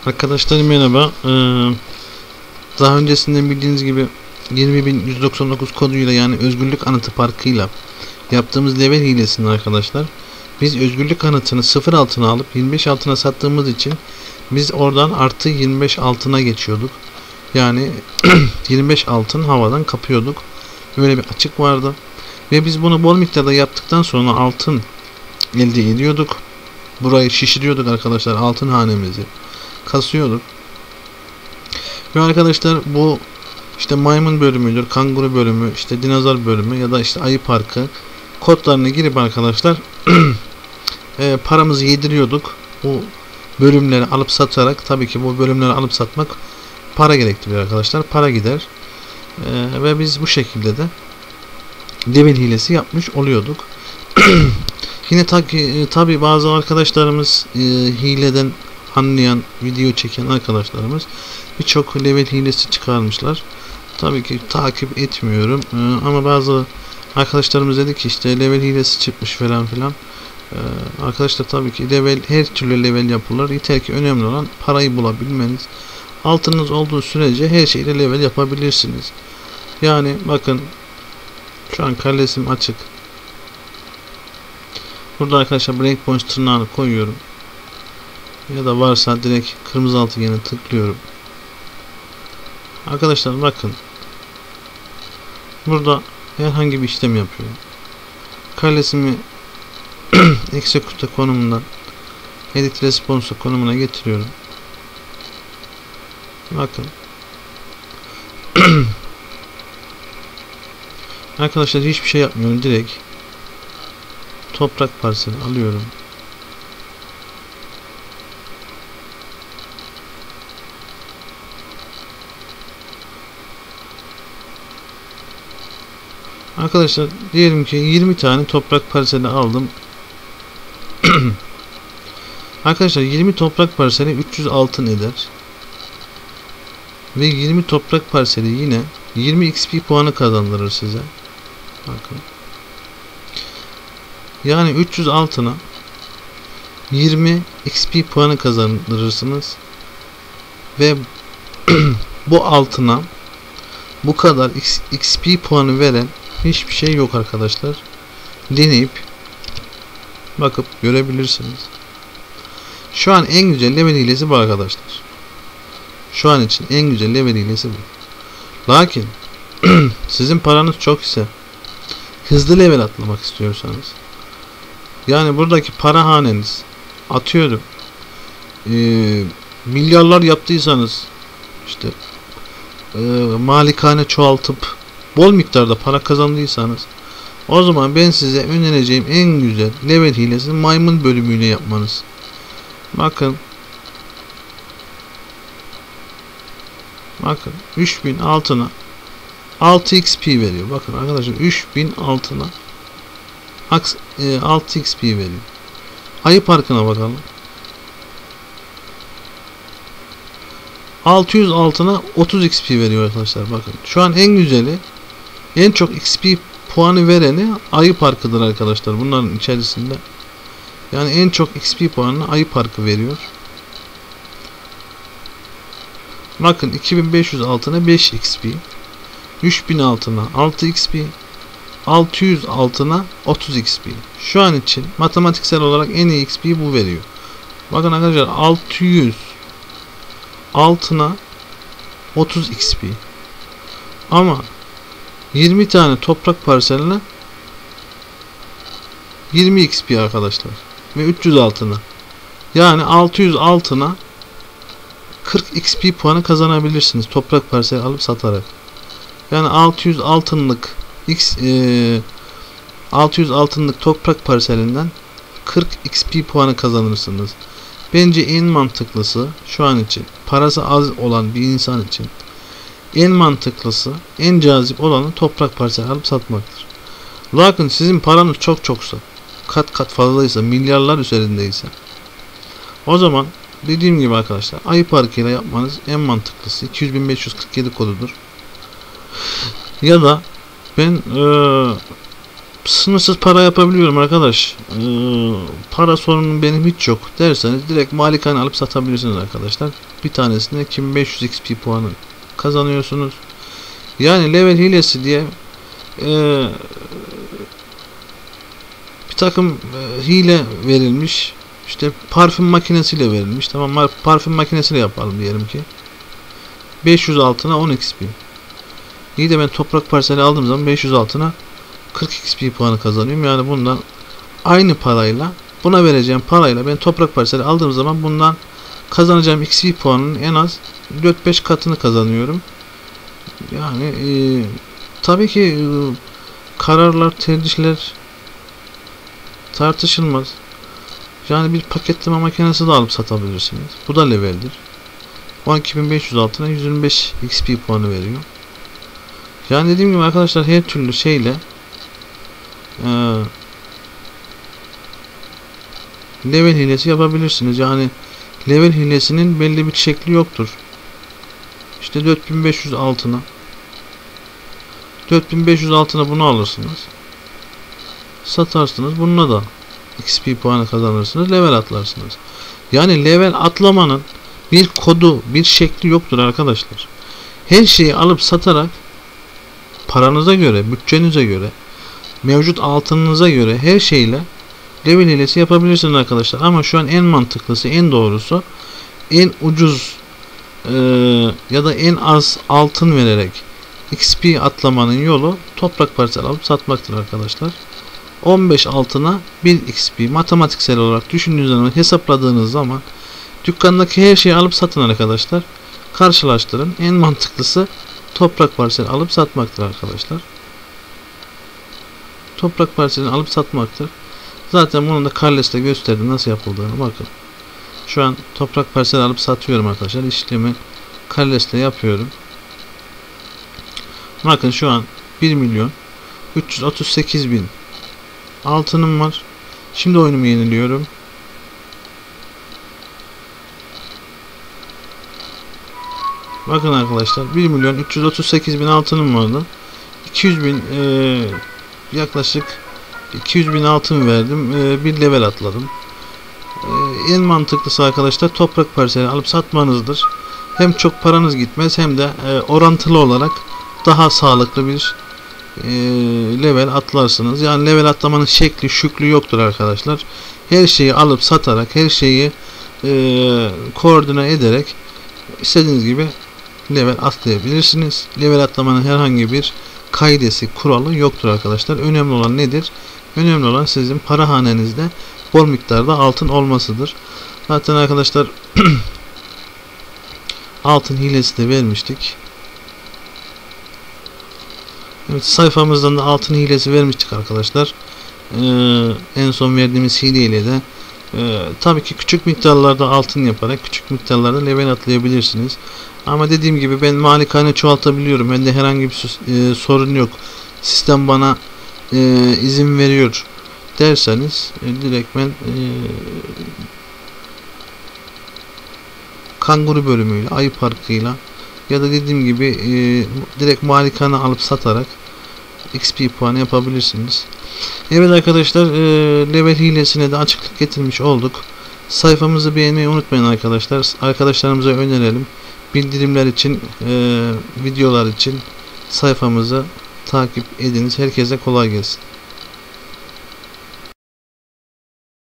Arkadaşlar merhaba. Daha öncesinde bildiğiniz gibi 20.199 koduyla, yani özgürlük anıtı parkıyla yaptığımız level hilesini arkadaşlar, biz özgürlük anıtını 0 altına alıp 25 altına sattığımız için biz oradan artı 25 altına geçiyorduk. Yani 25 altın havadan kapıyorduk. Böyle bir açık vardı. Ve biz bunu bol miktarda yaptıktan sonra altın elde ediyorduk. Burayı şişiriyorduk arkadaşlar, altın hanemizi kasıyorduk. Ve arkadaşlar bu işte maymun bölümüdür, kanguru bölümü, işte dinozor bölümü ya da işte ayı parkı kodlarına girip arkadaşlar paramızı yediriyorduk. Bu bölümleri alıp satarak, tabii ki bu bölümleri alıp satmak para gerektiriyor arkadaşlar. Para gider. Ve biz bu şekilde de level hilesi yapmış oluyorduk. Yine tabi bazı arkadaşlarımız hileden anlayan, video çeken arkadaşlarımız birçok level hilesi çıkarmışlar. Tabii ki takip etmiyorum ama bazı arkadaşlarımız dedi ki işte level hilesi çıkmış falan filan. Arkadaşlar tabii ki level, her türlü level yapılır. Yeter ki önemli olan parayı bulabilmeniz. Altınız olduğu sürece her şeyle level yapabilirsiniz. Yani bakın, şu an kalesim açık. Burada arkadaşlar breakpoint tırnağını koyuyorum. Ya da varsa direkt kırmızı altıgene tıklıyorum. Arkadaşlar bakın. Burada herhangi bir işlem yapıyorum. Kalesimi execute konumundan edit response konumuna getiriyorum. Bakın. Arkadaşlar hiçbir şey yapmıyorum. Direkt toprak parseli alıyorum. Arkadaşlar diyelim ki 20 tane toprak parseli aldım. Arkadaşlar 20 toprak parseli 300 altın eder. Ve 20 toprak parseli yine 20 XP puanı kazandırır size. Bakın. Yani 300 altına 20 XP puanı kazandırırsınız. Ve bu altına bu kadar XP puanı veren hiçbir şey yok arkadaşlar. Deneyip bakıp görebilirsiniz. Şu an en güzel level hilesi bu arkadaşlar. Şu an için en güzel level hilesi bu. Lakin sizin paranız çok ise, hızlı level atlamak istiyorsanız, yani buradaki para haneniz, atıyorum milyarlar yaptıysanız, işte malikane çoğaltıp bol miktarda para kazandıysanız, o zaman ben size önereceğim en güzel level hilesi maymun bölümüyle yapmanız. Bakın 3000 altına 6 XP veriyor. Bakın arkadaşlar, 3000 altına 6 XP veriyor. Ayı parkına bakalım. 600 altına 30 XP veriyor arkadaşlar. Bakın şu an en güzeli, en çok XP puanı vereni ayı parkıdır arkadaşlar. Bunların içerisinde yani en çok XP puanını ayı parkı veriyor. Bakın 2500 altına 5 XP, 3000 altına 6 XP, 600 altına 30 XP. Şu an için matematiksel olarak en iyi XP bu veriyor. Bakın arkadaşlar, 600 altına 30 XP. Ama 20 tane toprak parseline 20 XP arkadaşlar. Ve 300 altına. Yani 600 altına 40 XP puanı kazanabilirsiniz toprak parseli alıp satarak. Yani 600 altınlık toprak parselinden 40 XP puanı kazanırsınız. Bence en mantıklısı şu an için, parası az olan bir insan için en mantıklısı, en cazip olanı toprak parseli alıp satmaktır. Lakin sizin paranız çoksa, kat fazlaysa, milyarlar üzerindeyse, o zaman dediğim gibi arkadaşlar, ayı parkıyla yapmanız en mantıklısı. 200.547 kodudur. Ya da ben Sınırsız para yapabiliyorum arkadaş. Para sorunum benim hiç yok derseniz direkt malikane alıp satabilirsiniz arkadaşlar. Bir tanesinde 2500 XP puanı kazanıyorsunuz. Yani level hilesi diye bir takım hile verilmiş. İşte parfüm makinesiyle verilmiş. Tamam, parfüm makinesiyle yapalım diyelim ki. 500 altına 10 XP. İyi de ben toprak parseli aldığım zaman 500 altına 40 XP puanı kazanıyorum. Yani bundan aynı parayla, buna vereceğim parayla ben toprak parseli aldığım zaman bundan kazanacağım XP puanının en az 4-5 katını kazanıyorum. Yani tabii ki kararlar, tercihler tartışılmaz. Yani bir paketleme makinesi de alıp satabilirsiniz. Bu da leveldir. 12.500 altına 125 XP puanı veriyor. Yani dediğim gibi arkadaşlar her türlü şeyle level hilesi yapabilirsiniz. Yani level hilesinin belli bir şekli yoktur. İşte 4500 altına bunu alırsınız. Satarsınız. Bununla da XP puanı kazanırsınız. Level atlarsınız. Yani level atlamanın bir kodu, bir şekli yoktur arkadaşlar. Her şeyi alıp satarak paranıza göre, bütçenize göre, mevcut altınınıza göre her şeyle level hilesi yapabilirsiniz arkadaşlar. Ama şu an en mantıklısı, en doğrusu, en ucuz ya da en az altın vererek XP atlamanın yolu toprak parsel alıp satmaktır arkadaşlar. 15 altına 1 XP matematiksel olarak düşündüğünüz zaman, hesapladığınız zaman dükkandaki her şeyi alıp satın arkadaşlar. Karşılaştırın. En mantıklısı toprak parsel alıp satmaktır arkadaşlar. Toprak parselini alıp satmaktır. Zaten bunu da Karles'te gösterdim nasıl yapıldığını. Bakın. Şu an toprak parsel alıp satıyorum arkadaşlar. İşlemi Karles'te yapıyorum. Bakın şu an 1.338.000 altınım var. Şimdi oyunumu yeniliyorum. Bakın arkadaşlar 1.338.000 altınım vardı. 200.000 yaklaşık 200.000 altın verdim. Bir level atladım. En mantıklısı arkadaşlar toprak parseli alıp satmanızdır. Hem çok paranız gitmez hem de orantılı olarak daha sağlıklı bir level atlarsınız. Yani level atlamanın şekli şüklü yoktur arkadaşlar. Her şeyi alıp satarak, her şeyi koordine ederek istediğiniz gibi level atlayabilirsiniz. Level atlamanın herhangi bir kaidesi, kuralı yoktur arkadaşlar. Önemli olan nedir? Önemli olan sizin para hanenizde bol miktarda altın olmasıdır. Zaten arkadaşlar altın hilesi de vermiştik. Evet, sayfamızdan da altın hilesi vermiştik arkadaşlar. En son verdiğimiz hileyle de tabii ki küçük miktarlarda altın yaparak küçük miktarlarda level atlayabilirsiniz. Ama dediğim gibi ben malikane çoğaltabiliyorum. Bende herhangi bir sorun yok. Sistem bana izin veriyor derseniz direkt ben kanguru bölümüyle, ayı parkıyla ya da dediğim gibi direkt malikane alıp satarak XP puanı yapabilirsiniz. Evet arkadaşlar, level hilesine de açıklık getirmiş olduk. Sayfamızı beğenmeyi unutmayın arkadaşlar. Arkadaşlarımıza önerelim. Bildirimler için, videolar için sayfamızı takip ediniz. Herkese kolay gelsin.